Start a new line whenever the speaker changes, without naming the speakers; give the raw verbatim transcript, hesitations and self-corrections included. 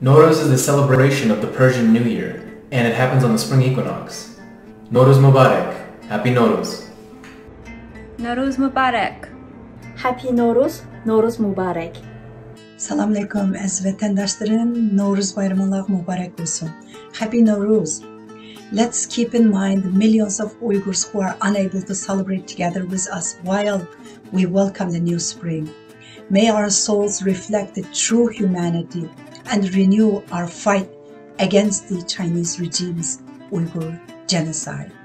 Nowruz is the celebration of the Persian New Year, and it happens on the spring equinox. Nowruz Mubarak. Happy Nowruz.
Nowruz Mubarak.
Happy Nowruz, Nowruz Mubarak.
Salam alaikum az vatandaşların Nowruz bayramınız mübarek olsun. Happy Nowruz. Let's keep in mind the millions of Uyghurs who are unable to celebrate together with us while we welcome the new spring. May our souls reflect the true humanity and renew our fight against the Chinese regime's Uyghur genocide.